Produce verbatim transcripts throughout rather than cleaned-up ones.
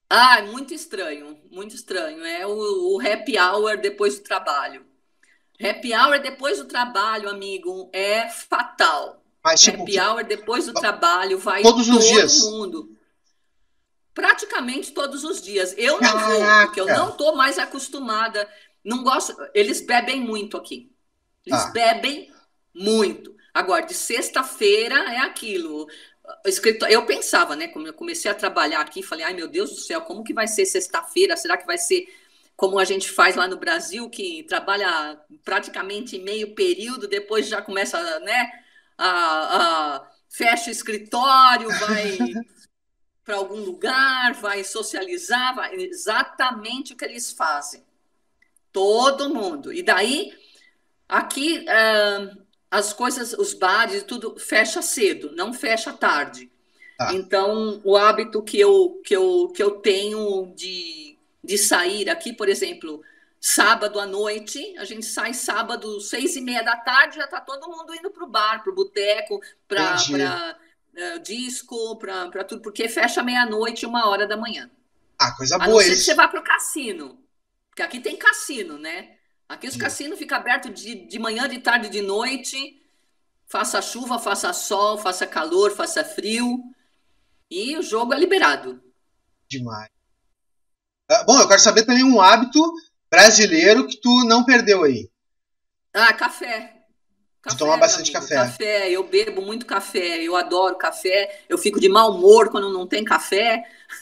Ah, é muito estranho, muito estranho. É o, o happy hour depois do trabalho. Happy hour depois do trabalho, amigo, é fatal. Mas, tipo, Happy que, hour depois do trabalho vai todos os todo dias. mundo. Praticamente todos os dias. Eu não vou, porque eu Caraca! não estou mais acostumada. Não gosto. Eles bebem muito aqui. Eles Tá. bebem muito. Agora, de sexta-feira é aquilo. Eu pensava, né? Como eu comecei a trabalhar aqui, falei, ai meu Deus do céu, como que vai ser sexta-feira? Será que vai ser como a gente faz lá no Brasil, que trabalha praticamente meio período, depois já começa, né? A, a, fecha o escritório, vai para algum lugar, vai socializar, vai, exatamente o que eles fazem. Todo mundo. E daí, aqui, uh, as coisas, os bares, tudo fecha cedo, não fecha tarde. Tá. Então, o hábito que eu, que eu, que eu tenho de, de sair aqui, por exemplo, sábado à noite, a gente sai sábado, seis e meia da tarde, já está todo mundo indo para o bar, para o boteco, Entendi. para uh, disco, para tudo, porque fecha meia-noite, uma hora da manhã. Ah, coisa A não boa ser que você isso. vá para o cassino, porque aqui tem cassino, né? Aqui os Entendi. cassinos ficam abertos de, de manhã, de tarde, de noite, faça chuva, faça sol, faça calor, faça frio, e o jogo é liberado. Demais. Ah, bom, eu quero saber também um hábito brasileiro que tu não perdeu aí. Ah, café. De tomar Café, meu bastante amigo, café. café. Eu bebo muito café, eu adoro café. Eu fico de mau humor quando não tem café.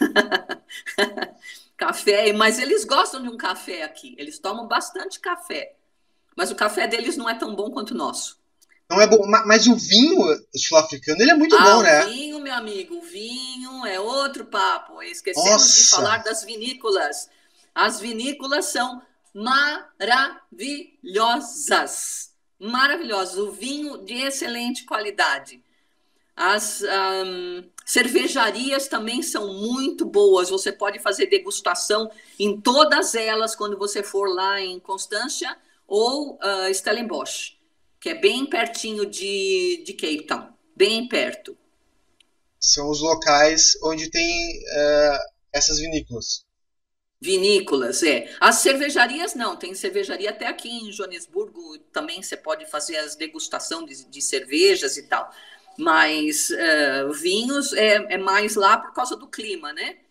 Café, mas eles gostam de um café aqui. Eles tomam bastante café. Mas o café deles não é tão bom quanto o nosso. Não é bom, mas o vinho sul-africano ele é muito Ah, bom, o né? vinho, meu amigo, o vinho é outro papo. Esquecemos de Nossa, falar das vinícolas. As vinícolas são maravilhosas. Maravilhosas. O vinho de excelente qualidade. As um, cervejarias também são muito boas. Você pode fazer degustação em todas elas quando você for lá em Constância ou uh, Stellenbosch, que é bem pertinho de, de Cape Town, bem perto. são os locais onde tem uh, essas vinícolas. Vinícolas, é. As cervejarias não, tem cervejaria até aqui em Joanesburgo, também você pode fazer as degustação de, de cervejas e tal. Mas uh, vinhos é, é mais lá por causa do clima, né?